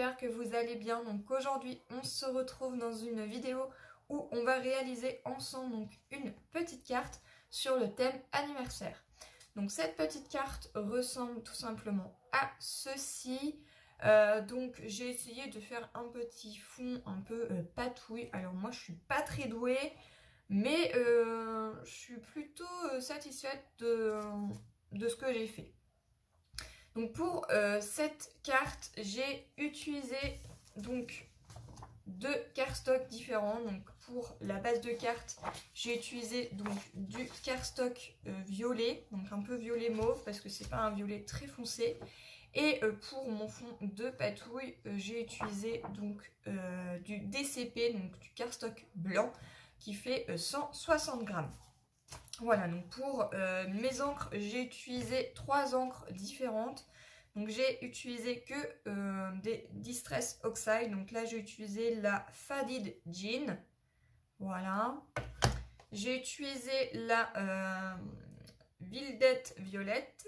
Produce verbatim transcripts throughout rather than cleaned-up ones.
j'espère que vous allez bien. Donc aujourd'hui on se retrouve dans une vidéo où on va réaliser ensemble donc une petite carte sur le thème anniversaire. Donc cette petite carte ressemble tout simplement à ceci. Euh, donc j'ai essayé de faire un petit fond un peu euh, patouille. Alors moi je suis pas très douée, mais euh, je suis plutôt euh, satisfaite de, de ce que j'ai fait. Donc pour euh, cette carte, j'ai utilisé donc deux cardstocks différents. Donc pour la base de carte, j'ai utilisé donc du cardstock euh, violet, donc un peu violet mauve parce que c'est pas un violet très foncé. Et euh, pour mon fond de patouille, euh, j'ai utilisé donc euh, du D C P, donc du cardstock blanc, qui fait euh, cent soixante grammes. Voilà, donc pour euh, mes encres, j'ai utilisé trois encres différentes. Donc j'ai utilisé que euh, des Distress Oxide. Donc là j'ai utilisé la Faded Jean. Voilà. J'ai utilisé la euh, Wildette Violette.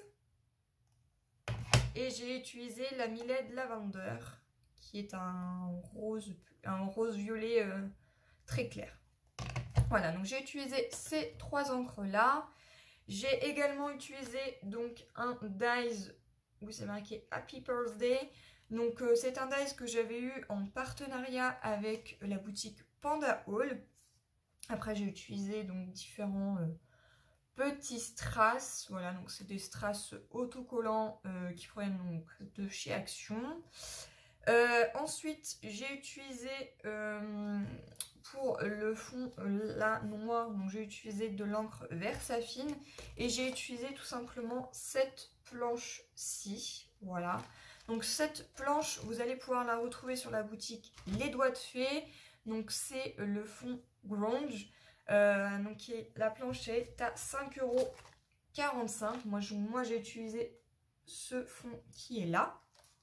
Et j'ai utilisé la Miled Lavender, qui est un rose, un rose violet euh, très clair. Voilà, donc j'ai utilisé ces trois encres là. J'ai également utilisé donc un dies où c'est marqué Happy Birthday. Donc euh, c'est un dies que j'avais eu en partenariat avec la boutique Panda Hall. Après j'ai utilisé donc différents euh, petits strass. Voilà, donc c'est des strass autocollants euh, qui proviennent donc de chez Action. Euh, ensuite, j'ai utilisé euh, pour le fond la noir, donc j'ai utilisé de l'encre Versafine et j'ai utilisé tout simplement cette planche-ci. Voilà. Donc cette planche, vous allez pouvoir la retrouver sur la boutique Les Doigts de Fée. Donc c'est le fond Grunge. Euh, donc la planche est à cinq euros quarante-cinq. Moi, moi j'ai utilisé ce fond qui est là.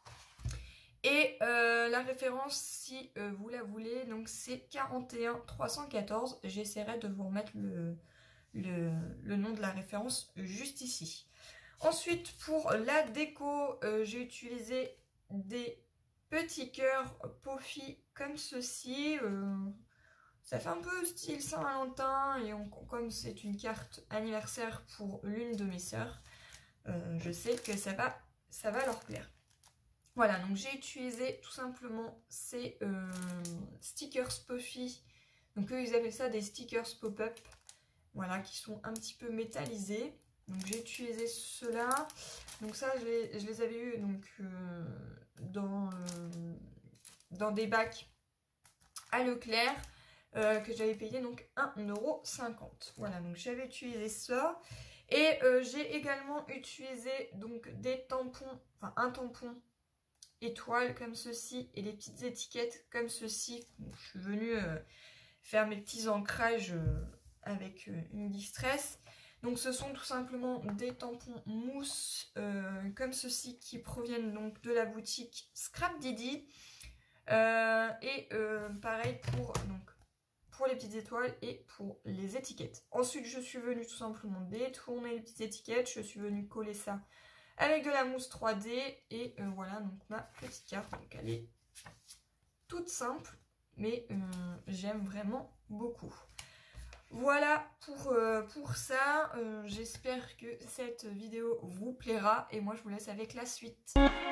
Et euh, la référence, si euh, vous la voulez, donc c'est quarante et un trois cent quatorze. J'essaierai de vous remettre le, le, le nom de la référence juste ici. Ensuite, pour la déco, euh, j'ai utilisé des petits cœurs Poffy comme ceci. Euh, ça fait un peu style Saint-Valentin et on, comme c'est une carte anniversaire pour l'une de mes sœurs, euh, je sais que ça va, ça va leur plaire. Voilà, donc j'ai utilisé tout simplement ces euh, stickers Puffy. Donc eux, ils appellent ça des stickers pop-up. Voilà, qui sont un petit peu métallisés. Donc j'ai utilisé ceux-là. Donc ça, je les, je les avais eu donc, euh, dans, euh, dans des bacs à Leclerc. Euh, que j'avais payé donc un euro cinquante. Voilà, donc j'avais utilisé ça. Et euh, j'ai également utilisé donc des tampons, enfin un tampon étoile comme ceci et les petites étiquettes comme ceci. Donc, je suis venue euh, faire mes petits ancrages euh, avec euh, une distress. Donc ce sont tout simplement des tampons mousse euh, comme ceci qui proviennent donc de la boutique Scrap Didi. Euh, et euh, pareil pour, donc, pour les petites étoiles et pour les étiquettes. Ensuite je suis venue tout simplement détourner les petites étiquettes. Je suis venue coller ça avec de la mousse trois D et euh, voilà donc ma petite carte. Donc elle est toute simple mais euh, j'aime vraiment beaucoup. Voilà pour, euh, pour ça. Euh, j'espère que cette vidéo vous plaira et moi je vous laisse avec la suite.